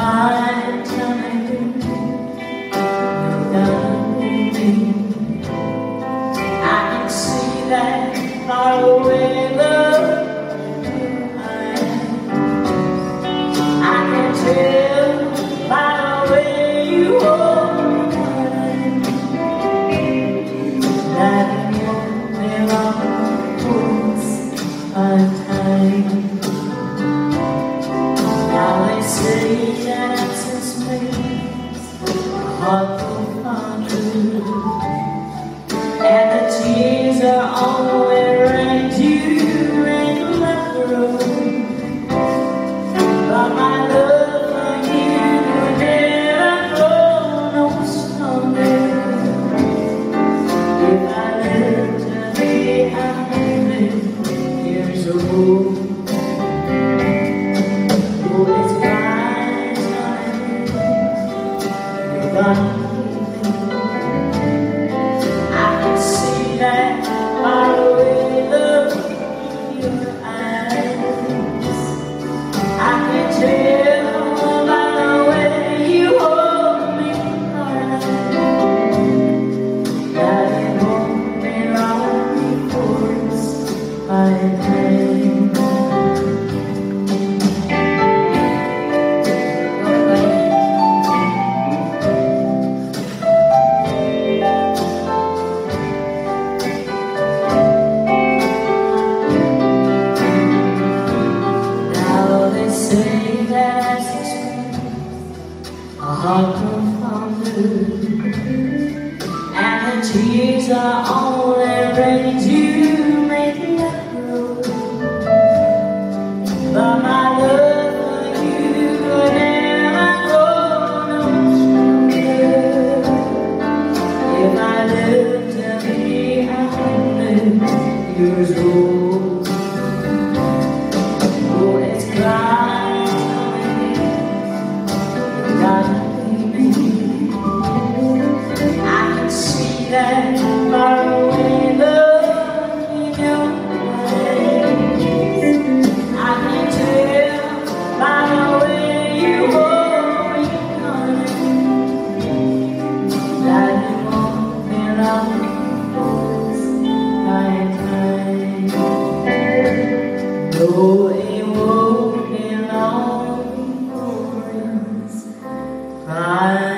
fine time. You're gonna be. I can see that far away love. I can tell by the way you hold me that it won't be long towards my time. Now they say that absence makes a heart go fonder, and the tears are only right you and left the road. But my love for you will never grow no stronger. If I live to be 100 years old. I can see that far away look in your eyes. I can tell by the way you hold me hard that it won't be long before it's my time. Say that a heart confounded, and the tears are only ready to make it grow. But my love for you could never grow no stronger. If I lived to be 100 years old. Oh, it's crying. That far away love in your eyes. I can tell by the way you hold me, honey, that it won't be long before my time. No, it won't be long before it's my time.